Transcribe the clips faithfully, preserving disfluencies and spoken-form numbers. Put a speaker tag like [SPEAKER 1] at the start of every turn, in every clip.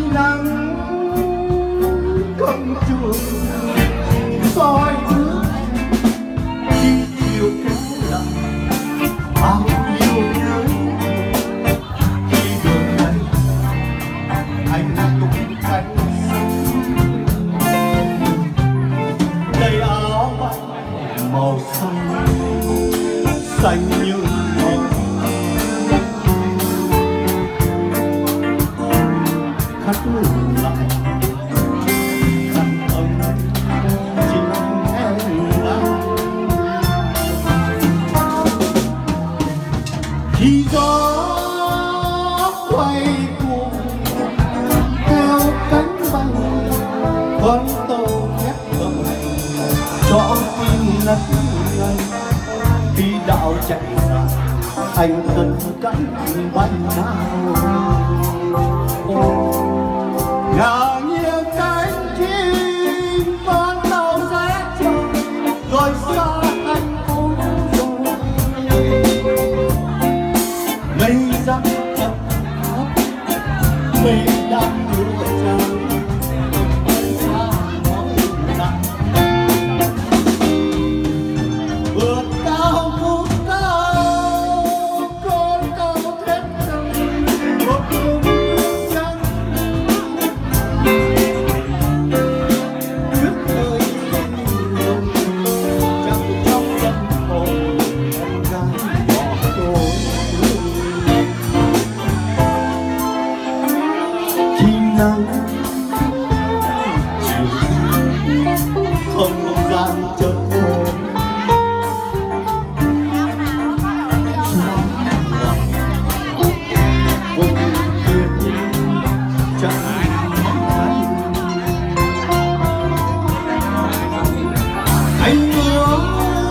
[SPEAKER 1] nắng không chuông soi bước khi chiều kéo lặng bao nhiêu nhớ khi đường đây anh tung cánh đầy áo màu xanh xanh như màu khắc lại khăn ấm chính em đã khi gió quay cuồng theo cánh bay con tàu khép âm cho tim ngất ngây khi đạo chạy xa anh cần cánh bay nào ngả nghiêng cánh chim con tàu sẽ trôi rồi xa thành phố rồi mây răng chậm thấp mây đang đưa trăng xa mong nặng vượt cao vút cao con tàu thép trăng một vùng trăng trước nơi hồng trăng trong tâm hồn em gái bỏ tôi khi nắng chiều không gian chợt ôm anh ước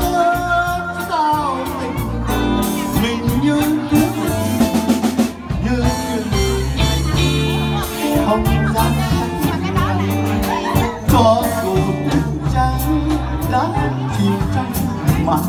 [SPEAKER 1] sao tình mình như kiếp như chuyện không gian cho dù trắng đã chìm trong màn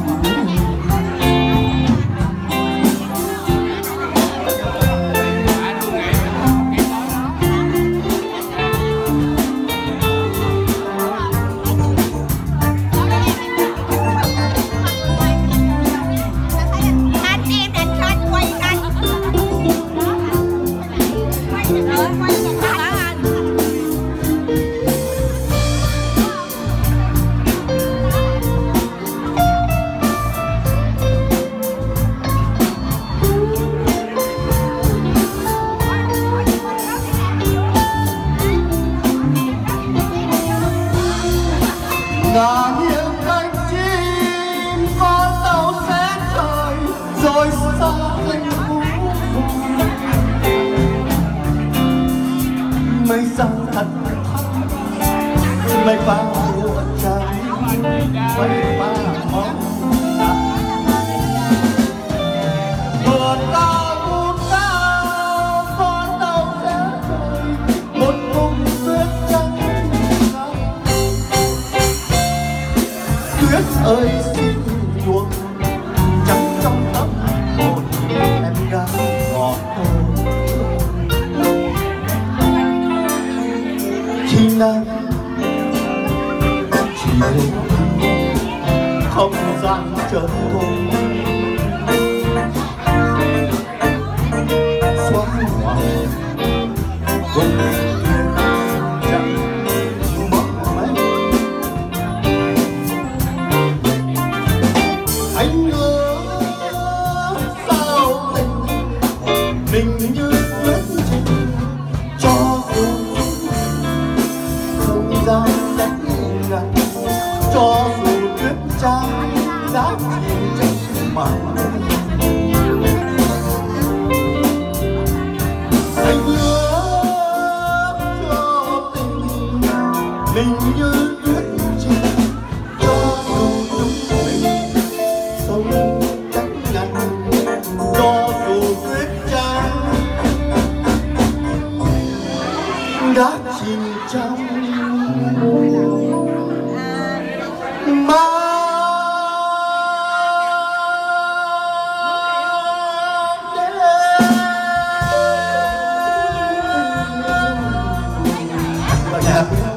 [SPEAKER 1] ngả nghiêng cánh chim con tàu sẽ trời rồi xa thành phố mây răng thật mây ba mùa trắng mây ba mong vượt cao vút cao con tàu sẽ trời một vùng tuyết trắng tuyết ơi xin chuông trắng trong tâm hồn em gái ngọt tôi khi nắng chiều không gian chợt thôi xóa ngoài cùng chẳng mong manh anh ước sao tình mình như tuyết trình cho dù không gian cách ngăn cho dù tuyết trắng đã chìm trong màn anh ước cho tình mình như tuyết trình cho dù chúng mình sống cách ngăn cho dù tuyết trắng đã chìm trong màn đêm.
[SPEAKER 2] nhạc